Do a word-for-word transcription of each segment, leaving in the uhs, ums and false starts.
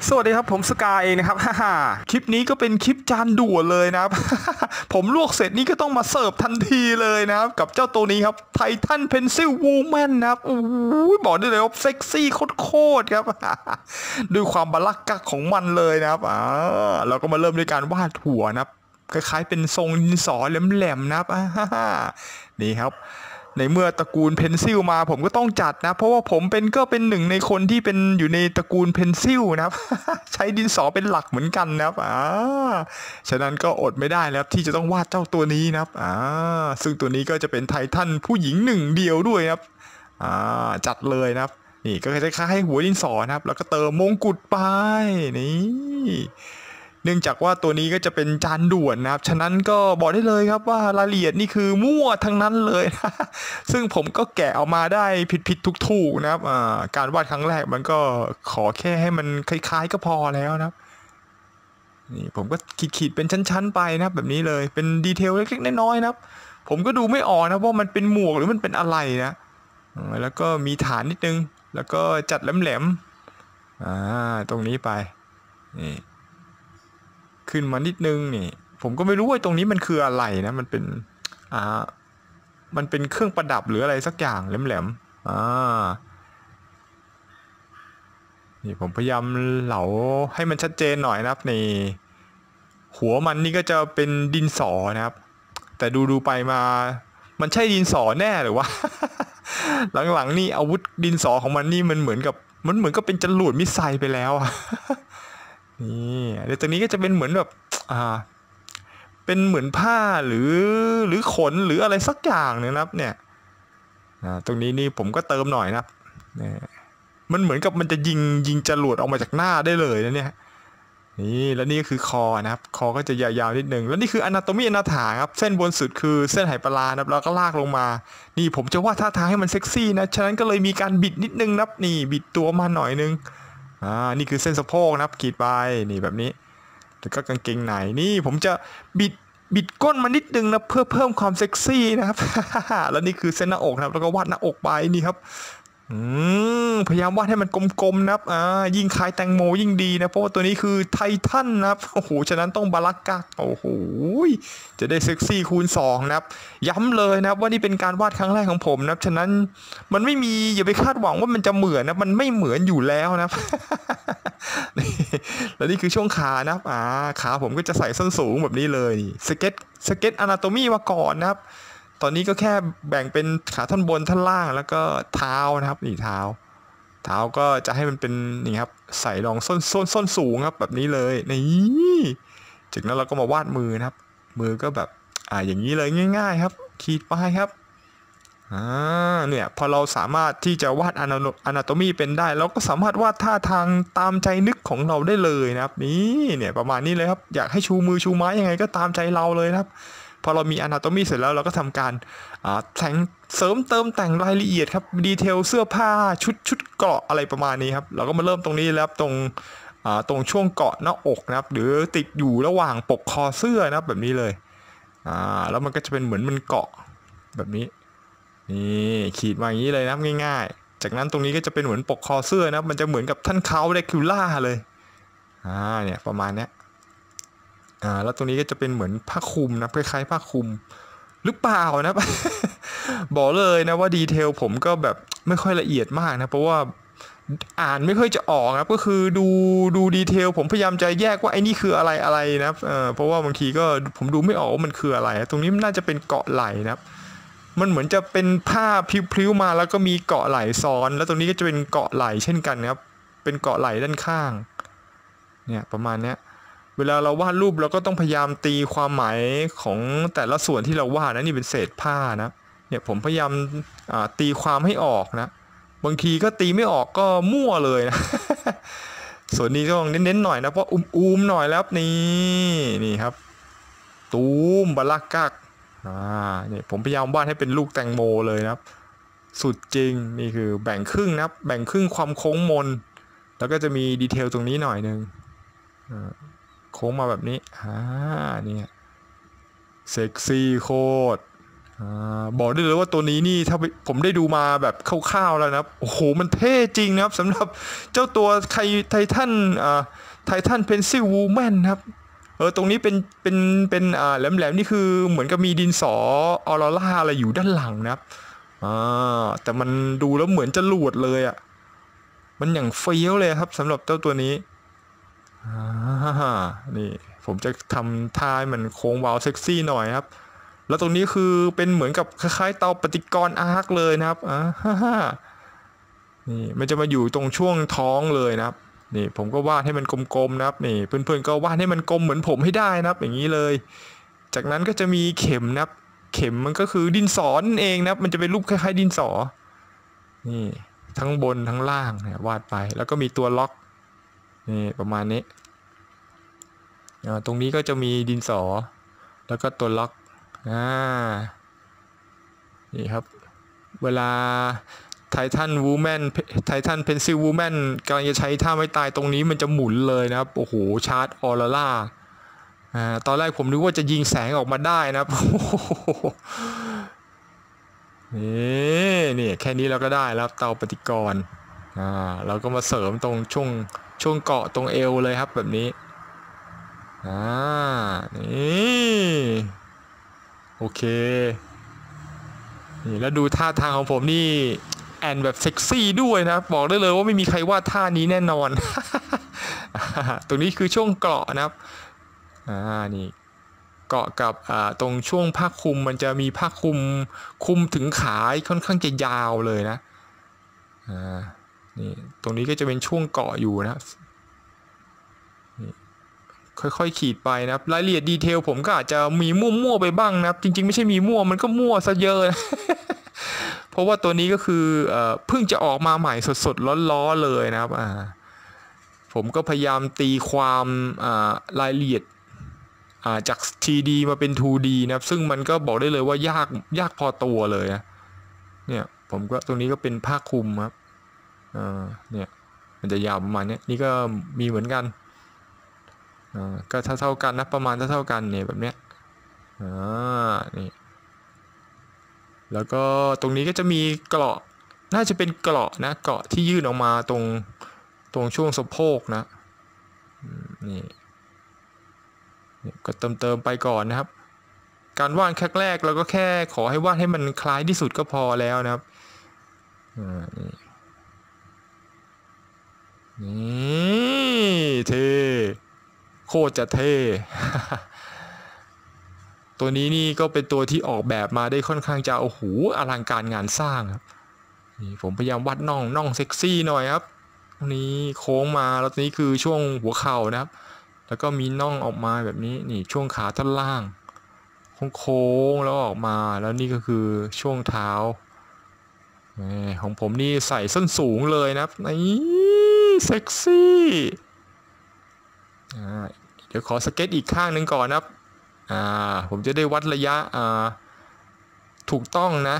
สวัสดีครับผมสกายเองนะครับฮ่าฮ่าคลิปนี้ก็เป็นคลิปจานด่วนเลยนะครับ ผมลวกเสร็จนี่ก็ต้องมาเสิร์ฟทันทีเลยนะครับกับเจ้าตัวนี้ครับไททันเพนซิลวูแมนนะครับโอ้ยบอกได้เลยว่าเซ็กซี่โคตรๆครับ ด้วยความบาลักกักของมันเลยนะครับอ่าเราก็มาเริ่มด้วยการวาดหัวนะครับคล้ายๆเป็นทรงดินสอแหลมๆนะครับอ่าฮ่าฮ่านี่ครับในเมื่อตระกูลเพนซิลมาผมก็ต้องจัดนะเพราะว่าผมเป็นก็เป็นหนึ่งในคนที่เป็นอยู่ในตระกูลเพนซิลนะครับ ใช้ดินสอเป็นหลักเหมือนกันนะครับอ่าฉะนั้นก็อดไม่ได้แล้วที่จะต้องวาดเจ้าตัวนี้นะครับอ่าซึ่งตัวนี้ก็จะเป็นไททันผู้หญิงหนึ่งเดียวด้วยนะครับอ่าจัดเลยนะครับนี่ก็จะคล้ายๆหัวดินสอนะครับแล้วก็เติมมงกุฎไปนี่เนื่องจากว่าตัวนี้ก็จะเป็นจานด่วนนะครับฉะนั้นก็บอกได้เลยครับว่ารายละเอียดนี่คือมั่วทั้งนั้นเลย ซึ่งผมก็แกะออกมาได้ผิดๆถูกๆนะครับอ่าการวาดครั้งแรกมันก็ขอแค่ให้มันคล้ายๆก็พอแล้วนะครับนี่ผมก็ขีดๆเป็นชั้นๆไปนะครับแบบนี้เลยเป็นดีเทลเล็กๆน้อยๆนะครับผมก็ดูไม่ออกนะว่ามันเป็นหมวกหรือมันเป็นอะไรนะอ่าแล้วก็มีฐานนิดนึงแล้วก็จัดแหลมๆอ่าตรงนี้ไปนี่ขึ้นมานิดนึงนี่ผมก็ไม่รู้ว่าตรงนี้มันคืออะไรนะมันเป็นอ่ามันเป็นเครื่องประดับหรืออะไรสักอย่างแหลมๆอ่านี่ผมพยายามเหลาให้มันชัดเจนหน่อยนะครับนี่หัวมันนี่ก็จะเป็นดินสอนะครับแต่ดูดูไปมามันใช่ดินสอแน่หรือวะ หลังๆนี่อาวุธดินสอของมันนี่มันเหมือนกับมันเหมือนกับเป็นจรวดมิสไซล์ไปแล้วอะ นี่เดี๋ยวตรงนี้ก็จะเป็นเหมือนแบบอ่าเป็นเหมือนผ้าหรือหรือขนหรืออะไรสักอย่างเนี่ยนะครับเนี่ยอ่าตรงนี้นี่ผมก็เติมหน่อยนะครับเนี่ยมันเหมือนกับมันจะยิงยิงจรวดออกมาจากหน้าได้เลยนะเนี่ยนี่แล้วนี่ก็คือคอนะครับคอก็จะยาวๆนิดนึงแล้วนี่คืออนาโตมีอนาถาครับเส้นบนสุดคือเส้นไหปลานะครับแล้วก็ลากลงมานี่ผมจะวาดท่าทางให้มันเซ็กซี่นะฉะนั้นก็เลยมีการบิดนิดนึงนะครับนี่บิดตัวมาหน่อยนึงอ่านี่คือเส้นสะโพกนะครับขีดไปนี่แบบนี้ แล้วก็กางเกงในนี่ผมจะบิดบิดก้นมานิดนึงนะเพื่อเพิ่มความเซ็กซี่นะครับ แล้วนี่คือเส้นหน้าอกนะครับแล้วก็วาดหน้าอกไปนี่ครับอืมพยายามวาดให้มันกลมๆนะครับอ่ายิ่งคล้ายแตงโมยิ่งดีนะเพราะว่าตัวนี้คือไททันนะครับโอ้โหฉะนั้นต้องบาลักกักโอ้โหจะได้เซ็กซี่คูณสองนะครับย้ำเลยนะครับว่านี่เป็นการวาดครั้งแรกของผมนะครับฉะนั้นมันไม่มีอย่าไปคาดหวังว่ามันจะเหมือนนะมันไม่เหมือนอยู่แล้วนะครับ แล้วนี่คือช่วงขานะครับอ่าขาผมก็จะใส่ส้นสูงแบบนี้เลยสเก็ตสเก็ตอนาโตมีมาก่อนนะครับตอนนี้ก็แค่แบ่งเป็นขาท่อนบนท่อนล่างแล้วก็เท้านะครับนี่เท้าเท้าก็จะให้มันเป็นนี่ครับใส่รองส้นส้นส้นสูงครับแบบนี้เลยนี่จากนั้นเราก็มาวาดมือนะครับมือก็แบบอ่าอย่างนี้เลยง่ายๆครับขีดไปครับ อ่าเนี่ยพอเราสามารถที่จะวาดอนาโตมีเป็นได้เราก็สามารถวาดท่าทางตามใจนึกของเราได้เลยนะครับนี่เนี่ยประมาณนี้เลยครับอยากให้ชูมือชูไม้ยังไงก็ตามใจเราเลยนะครับพอเรามีอนาโตมีเสร็จแล้วเราก็ทำการอ่าแต่งเสริมเติมแต่งรายละเอียดครับดีเทลเสื้อผ้าชุดชุดเกราะอะไรประมาณนี้ครับเราก็มาเริ่มตรงนี้แล้วตรงอ่าตรงช่วงเกาะหน้าอกนะครับหรือติดอยู่ระหว่างปกคอเสื้อนะครับแบบนี้เลยอ่าแล้วมันก็จะเป็นเหมือนมันเกาะแบบนี้ นี่ขีดมาอย่างนี้เลยนะง่ายๆจากนั้นตรงนี้ก็จะเป็นเหมือนปกคอเสื้อนะมันจะเหมือนกับท่านเขาเดคิวล่าเลยอ่าเนี่ยประมาณเนี้ยอ่าแล้วตรงนี้ก็จะเป็นเหมือนผ้าคลุมนะคล้ายๆผ้าคลุมหรือเปล่านะ บอกเลยนะว่าดีเทลผมก็แบบไม่ค่อยละเอียดมากนะเพราะว่าอ่านไม่ค่อยจะออกนะก็คือดูดูดีเทลผมพยายามจะแยกว่าไอ้นี่คืออะไรอะไรนะเออเพราะว่าบางทีก็ผมดูไม่ออกว่ามันคืออะไรตรงนี้มันน่าจะเป็นเกาะไหล่นะครับ มันเหมือนจะเป็นผ้าพลิ้วๆมาแล้วก็มีเกาะไหล่ซ้อนแล้วตรงนี้ก็จะเป็นเกาะไหล่เช่นกันครับเป็นเกาะไหล่ด้านข้างเนี่ยประมาณเนี้ยเวลาเราวาดรูปเราก็ต้องพยายามตีความหมายของแต่ละส่วนที่เราวาดนะนี่เป็นเศษผ้านะเนี่ยผมพยายามตีความให้ออกนะบางทีก็ตีไม่ออกก็มั่วเลยนะ ส่วนนี้ต้องเน้นๆหน่อยนะเพราะอุ้มๆหน่อยแล้วนี่นี่ครับตูมบาลักกัก อ่าเนี่ยผมพยายามวาดให้เป็นลูกแตงโมเลยนะครับสุดจริงนี่คือแบ่งครึ่งนะครับแบ่งครึ่งความโค้งมนแล้วก็จะมีดีเทลตรงนี้หน่อยนึงโค้งมาแบบนี้อ่าเนี่ยเซ็กซี่โคตรบอกได้เลยว่าตัวนี้นี่ถ้าผมได้ดูมาแบบคร่าวๆแล้วนะครับโอ้โหมันเท่จริงนะครับสำหรับเจ้าตัวไทไททันอ่าไททันเพนซิลวูแมนครับเออตรงนี้เป็นเป็นเป็นอ่าแหลมๆนี่คือเหมือนกับมีดินสอออโรราอะไรอยู่ด้านหลังนะครับอ่าแต่มันดูแล้วเหมือนจะหลวดเลยอ่ะมันอย่างเฟี้ยวเลยครับสำหรับเจ้าตัวนี้อ่านี่ผมจะทำท่าให้มันโค้งเว้าเซ็กซี่หน่อยครับแล้วตรงนี้คือเป็นเหมือนกับคล้ายๆเตาปฏิกรณ์อาร์คเลยนะครับอ่าฮ่านี่มันจะมาอยู่ตรงช่วงท้องเลยนะครับนี่ผมก็วาดให้มันกลมๆนะครับนี่เพื่อนๆก็วาดให้มันกลมเหมือนผมให้ได้นะครับอย่างนี้เลยจากนั้นก็จะมีเข็มนะครับเข็มมันก็คือดินสอนั่นเองนะครับมันจะเป็นรูปคล้ายๆดินสอนี่ทั้งบนทั้งล่างเนี่ยวาดไปแล้วก็มีตัวล็อกนี่ประมาณนี้ตรงนี้ก็จะมีดินสอแล้วก็ตัวล็อกอ่านี่ครับเวลาไททันวูแมนไททันเพนซิลวูแมนกำลังจะใช้ท่าไม่ตายตรงนี้มันจะหมุนเลยนะครับโอ้โหชาร์จออโรราอ่าตอนแรกผมนึกว่าจะยิงแสงออกมาได้นะครับนี่นี่แค่นี้เราก็ได้แล้วเตาปฏิกรณ์อ่าเราก็มาเสริมตรงช่วงช่วงเกาะตรงเอวเลยครับแบบนี้อ่านี่โอเคนี่แล้วดูท่าทางของผมนี่แอนแบบเซ็กซี่ด้วยนะบอกได้เลยว่าไม่มีใครวาดท่านี้แน่นอน ตรงนี้คือช่วงเกาะนะครับอ่านี่เกาะกับอ่าตรงช่วงผ้าคลุมมันจะมีผ้าคลุมคลุมถึงขาค่อนข้างจะยาวเลยนะอ่านี่ตรงนี้ก็จะเป็นช่วงเกาะอยู่นะค่อยๆขีดไปนะครับรายละเอียดดีเทลผมก็อาจจะมีมั่วๆไปบ้างนะครับจริงๆไม่ใช่มีมั่วมันก็มั่วซะเยอะ เพราะว่าตัวนี้ก็คือเอ่อเพิ่งจะออกมาใหม่สดๆร้อนๆเลยนะครับอ่าผมก็พยายามตีความอ่ารายละเอียดอ่าจาก ทรี ดี มาเป็น ทู ดี นะครับซึ่งมันก็บอกได้เลยว่ายากยากพอตัวเลยนะเนี่ยผมก็ตรงนี้ก็เป็นผ้าคลุมครับอ่าเนี่ยมันจะยาวประมาณนี้นี่ก็มีเหมือนกันอ่าก็เท่าๆกันนะประมาณเท่าๆกันเนี่ยแบบเนี้ยอ่านี่แล้วก็ตรงนี้ก็จะมีเกราะน่าจะเป็นเกราะนะเกราะที่ยื่นออกมาตรงตรงช่วงสะโพกนะนี่ก็เติมเติมไปก่อนนะครับการวาดแค่แรกเราก็แค่ขอให้วาดให้มันคล้ายที่สุดก็พอแล้วนะครับนี่นี่เท่โคตรจะเท่ ตัวนี้นี่ก็เป็นตัวที่ออกแบบมาได้ค่อนข้างจะโอ้โหอลังการงานสร้างครับนี่ผมพยายามวัดน่องน่องเซ็กซี่หน่อยครับนี่โค้งมาแล้วนี้คือช่วงหัวเข่านะครับแล้วก็มีน่องออกมาแบบนี้นี่ช่วงขาท่อนล่างโค้งแล้วออกมาแล้วนี่ก็คือช่วงเท้าของผมนี่ใส่ส้นสูงเลยนะครับนี่เซ็กซี่เดี๋ยวขอสเก็ตอีกข้างหนึ่งก่อนนะครับอ่าผมจะได้วัดระยะอ่าถูกต้องนะ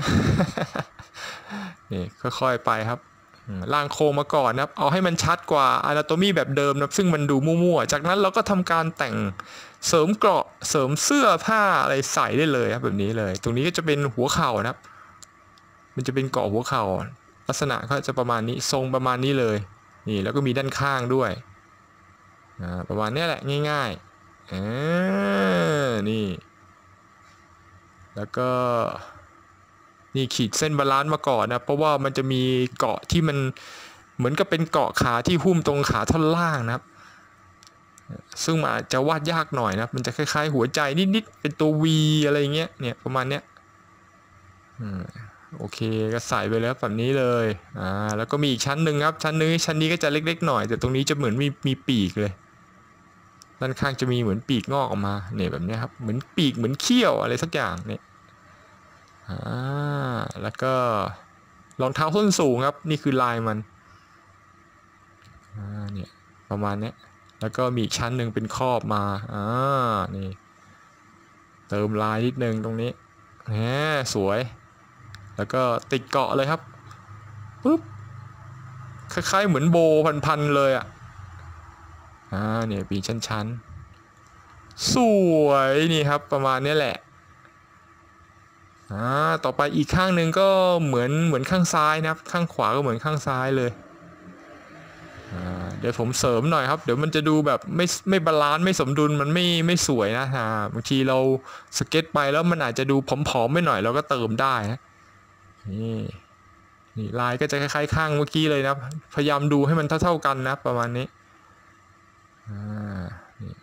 นี่ค่อยๆไปครับล่างโครงมาก่อนนะครับเอาให้มันชัดกว่า Anatomy แบบเดิมนะซึ่งมันดูมั่วๆจากนั้นเราก็ทำการแต่งเสริมเกราะเสริมเสื้อผ้าอะไรใส่ได้เลยครับแบบนี้เลยตรงนี้ก็จะเป็นหัวเข่านะครับมันจะเป็นเกราะหัวเข่าลักษณะก็จะประมาณนี้ทรงประมาณนี้เลยนี่แล้วก็มีด้านข้างด้วยอ่าประมาณนี้แหละง่ายๆอ่านี่แล้วก็นี่ขีดเส้นบาลานซ์มาก่อนนะเพราะว่ามันจะมีเกาะที่มันเหมือนกับเป็นเกาะขาที่หุ้มตรงขาท่อนล่างนะครับซึ่งมันอาจจะวาดยากหน่อยนะมันจะคล้ายๆหัวใจนิดๆเป็นตัว V อะไรเงี้ยเนี่ยประมาณเนี้ยโอเคก็ใส่ไปแล้วแบบนี้เลยอ่าแล้วก็มีอีกชั้นหนึ่งครับชั้นนึงชั้นนี้ก็จะเล็กๆหน่อยแต่ตรงนี้จะเหมือนมีมีปีกเลยด้านข้างจะมีเหมือนปีกงอกออกมาเนี่ยแบบนี้ครับเหมือนปีกเหมือนเขี้ยวอะไรสักอย่างเนี่ยอ่าแล้วก็รองเท้าส้นสูงครับนี่คือลายมันอ่าเนี่ยประมาณนี้แล้วก็มีอีกชั้นหนึ่งเป็นครอบมาอ่านี่เติมลายนิดนึงตรงนี้แหมสวยแล้วก็ติดเกาะเลยครับปุ๊บคล้ายๆเหมือนโบพันๆเลยอ่ะอ่าเนี่ยปีชั้นๆสวยนี่ครับประมาณนี้แหละออ่าต่อไปอีกข้างหนึ่งก็เหมือนเหมือนข้างซ้ายนะครับข้างขวาก็เหมือนข้างซ้ายเลยเดี๋ยวผมเสริมหน่อยครับเดี๋ยวมันจะดูแบบไม่ไม่บาลานซ์ไม่สมดุลมันไม่ไม่สวยนะฮะบางทีเราสเก็ตไปแล้วมันอาจจะดูผอมๆไม่หน่อยเราก็เติมได้นะนี่นี่ลายก็จะคล้ายๆข้างเมื่อกี้เลยนะพยายามดูให้มันเท่าๆกันนะประมาณนี้อ่านี่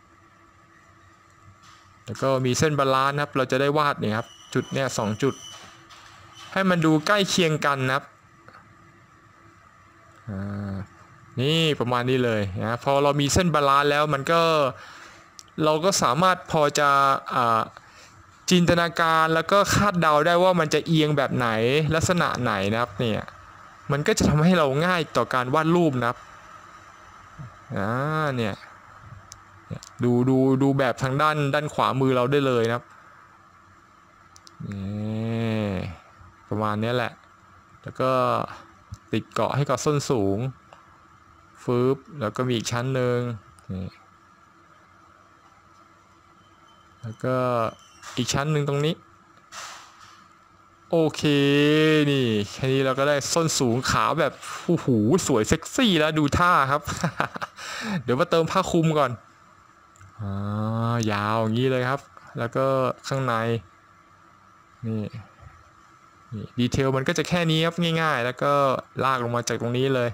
แล้วก็มีเส้นบาลานซ์ครับเราจะได้วาดเนี่ยครับจุดเนี่ยสองจุดให้มันดูใกล้เคียงกันนะครับอ่านี่ประมาณนี้เลยนะพอเรามีเส้นบาลานซ์แล้วมันก็เราก็สามารถพอจะจินตนาการแล้วก็คาดเดาได้ว่ามันจะเอียงแบบไหนลักษณะไหนนะครับเนี่ยมันก็จะทำให้เราง่ายต่อการวาดรูปนะครับอ่าเนี่ยดูดูดูแบบทางด้านด้านขวามือเราได้เลยนะครับนี่ประมาณนี้แหละแล้วก็ติดเกาะให้กับส้นสูงฟืบแล้วก็มีอีกชั้นหนึ่งนี่แล้วก็อีกชั้นหนึ่งตรงนี้โอเคนี่แค่นี้เราก็ได้ส้นสูงขาแบบโอ้โหสวยเซ็กซี่แล้วดูท่าครับ เดี๋ยวมาเติมผ้าคลุมก่อนอ่ายาวอย่างนี้เลยครับแล้วก็ข้างในนี่นี่ดีเทลมันก็จะแค่นี้ครับง่ายๆแล้วก็ลากลงมาจากตรงนี้เลย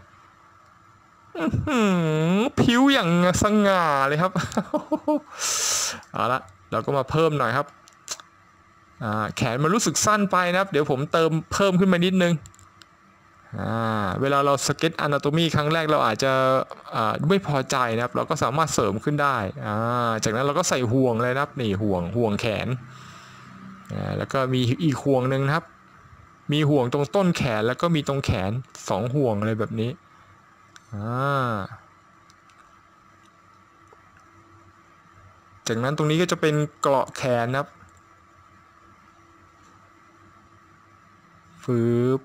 ผิวอย่างสง่าเลยครับ เอาละเราก็มาเพิ่มหน่อยครับแขนมันรู้สึกสั้นไปนะครับเดี๋ยวผมเติมเพิ่มขึ้นมานิดนึงเวลาเราสเก็ตอนาโตมีครั้งแรกเราอาจจะไม่พอใจนะครับเราก็สามารถเสริมขึ้นได้จากนั้นเราก็ใส่ห่วงเลยนะครับนี่ห่วงห่วงแขนแล้วก็มีอีกห่วงหนึ่งนะครับมีห่วงตรงต้นแขนแล้วก็มีตรงแขนสองห่วงอะไรแบบนี้จากนั้นตรงนี้ก็จะเป็นเกราะแขนนะครับฟืบ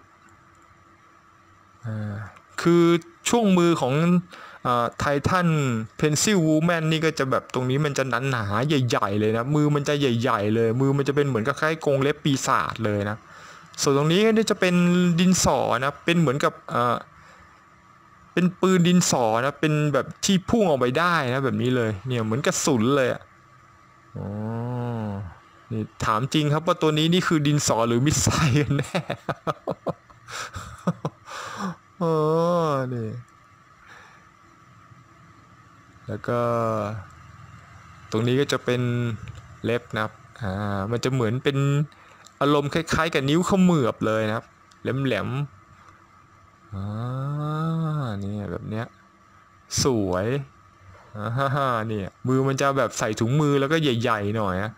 คือช่วงมือของไททันเพนซิลวูแมนนี่ก็จะแบบตรงนี้มันจะหนาหนาใหญ่ๆเลยนะมือมันจะใหญ่ๆเลยมือมันจะเป็นเหมือนกับคล้ายกรงเล็บปีศาจเลยนะส่วนตรงนี้ก็จะเป็นดินสอนะเป็นเหมือนกับเป็นปืนดินสอนะเป็นแบบที่พุ่งออกไปได้นะแบบนี้เลยเนี่ยเหมือนกระสุนเลยอ่ะอ๋อนี่ถามจริงครับว่าตัวนี้นี่คือดินสอหรือมิสไซล์กันแน่โอ้นี่แล้วก็ตรงนี้ก็จะเป็นเล็บนะครับอ่ามันจะเหมือนเป็นอารมณ์คล้ายๆกับนิ้วเขมือบเลยนะครับแหลมๆอ่านี่แบบเนี้ยสวยอ่าฮ่าเนี่ยมือมันจะแบบใส่ถุงมือแล้วก็ใหญ่ๆหน่อยนะ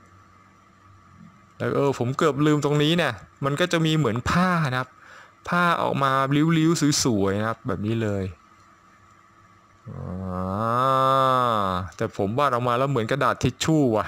แล้วเออผมเกือบลืมตรงนี้เนี่ยมันก็จะมีเหมือนผ้านะครับผ้าออกมาริ้วๆสวยๆนะครับแบบนี้เลยแต่ผมวาดออกมาแล้วเหมือนกระดาษทิชชู่ว่ะ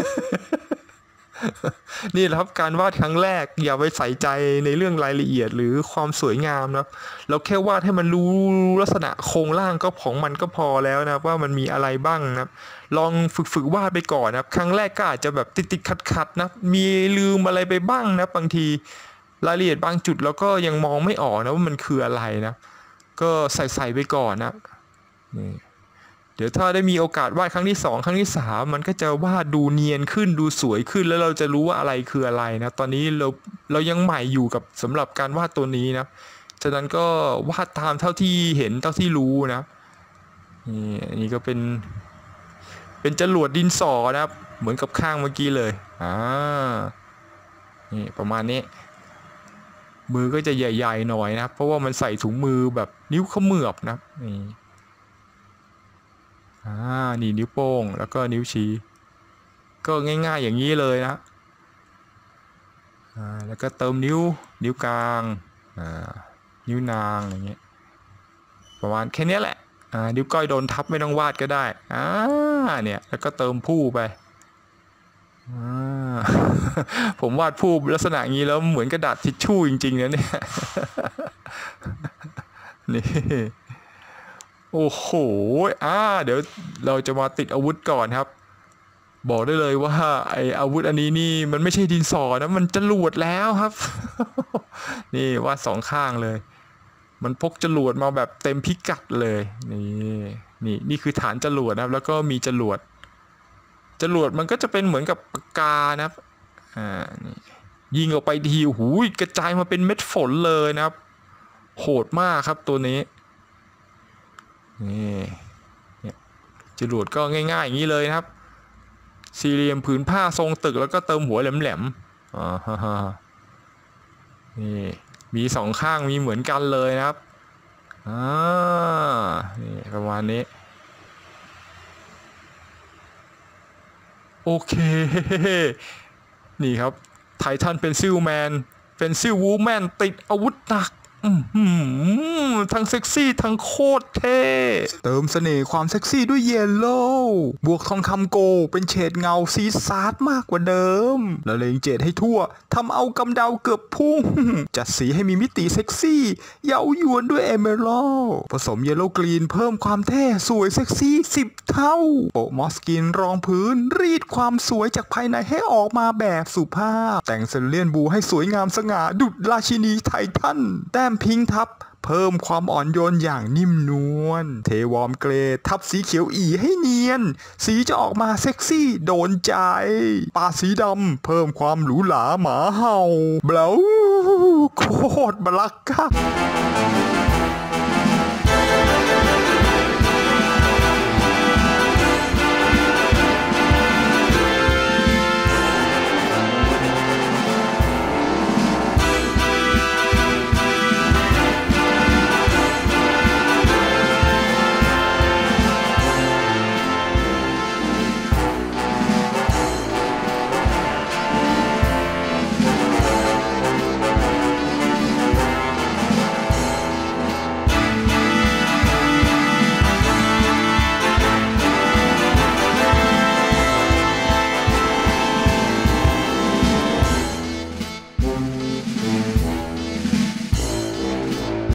นี่แหละครับการวาดครั้งแรกอย่าไปใส่ใจในเรื่องรายละเอียดหรือความสวยงามนะเราแค่วาดให้มันรู้ลักษณะโครงร่างก็ของมันก็พอแล้วนะว่ามันมีอะไรบ้างนะลองฝึกฝึกวาดไปก่อนนะครั้งแรกก็อาจจะแบบติดติดขัดขัดนะมีลืมอะไรไปบ้างนะบางทีรายละเอียดบางจุดเราก็ยังมองไม่ออกนะว่ามันคืออะไรนะก็ใส่ใส่ไปก่อนนะนี่เดี๋ยวถ้าได้มีโอกาสวาดครั้งที่สองครั้งที่สามมันก็จะวาดดูเนียนขึ้นดูสวยขึ้นแล้วเราจะรู้ว่าอะไรคืออะไรนะตอนนี้เราเรายังใหม่อยู่กับสำหรับการวาดตัวนี้นะฉะนั้นก็วาดตามเท่าที่เห็นเท่าที่รู้นะนี่อันนี้ก็เป็นเป็นจรวดดินสอนะครับเหมือนกับข้างเมื่อกี้เลยอ่านี่ประมาณนี้มือก็จะใหญ่ๆหน่อยนะเพราะว่ามันใส่ถุงมือแบบนิ้วเขมือบนะนี่อ่านี่นิ้วโป้งแล้วก็นิ้วชี้ก็ง่ายๆอย่างนี้เลยนะอ่าแล้วก็เติมนิ้วนิ้วกลางอ่านิ้วนางอย่างเงี้ยประมาณแค่นี้แหละอ่านิ้วก้อยโดนทับไม่ต้องวาดก็ได้อ่าเนี่ยแล้วก็เติมผู้ไปอ่า ผมวาดผู้ลักษณะงี้แล้วเหมือนกระดาษทิชชู่จริงๆนะเนี่ย นี่โอ้โหอ่าเดี๋ยวเราจะมาติดอาวุธก่อนครับบอกได้เลยว่าไออาวุธอันนี้นี่มันไม่ใช่ดินสอนะมันจรวดแล้วครับ นี่วาดสองข้างเลยมันพกจรวดมาแบบเต็มพิกัดเลยนี่นี่นี่คือฐานจรวดนะครับแล้วก็มีจรวดจรวดมันก็จะเป็นเหมือนกับปากกานะครับอ่านี่ยิงออกไปทีหูยกระจายมาเป็นเม็ดฝนเลยนะครับโหดมากครับตัวนี้นี่จรวดก็ง่ายๆอย่างนี้เลยนะครับสี่เหลี่ยมผืนผ้าทรงตึกแล้วก็เติมหัวแหลมๆอ่าฮ่าฮ่านี่มีสองข้างมีเหมือนกันเลยนะครับอ่านี่ประมาณนี้โอเคนี่ครับไททันเป็นซิลแมนเป็นซิลวูแมนติดอาวุธหนักทั้งเซ็กซี่ทั้งโคตรเท่เติมเสน่ห์ความเซ็กซี่ด้วยเยลโล่บวกทองคำโกเป็นเฉดเงาซีซาร์ดมากกว่าเดิมละเลงเจดให้ทั่วทำเอากำเดาเกือบพุ่งจัดสีให้มีมิติเซ็กซี่เย้ายวนด้วยเอเมอรัลด์ผสมเยลโล่กรีนเพิ่มความเท่สวยเซ็กซี่สิบเท่าโปะมอสกินรองพื้นรีดความสวยจากภายในให้ออกมาแบบสุภาพแต่งเซเลเลียนบูให้สวยงามสง่าดุจราชินีไททันแต้มพิงค์ทับเพิ่มความอ่อนโยนอย่างนิ่มนวลเทวอร์มเกรดทับสีเขียวอีให้เนียนสีจะออกมาเซ็กซี่โดนใจปาสีดำเพิ่มความหรูหราหมาเห่าเบลาโคตรบลักค่ะ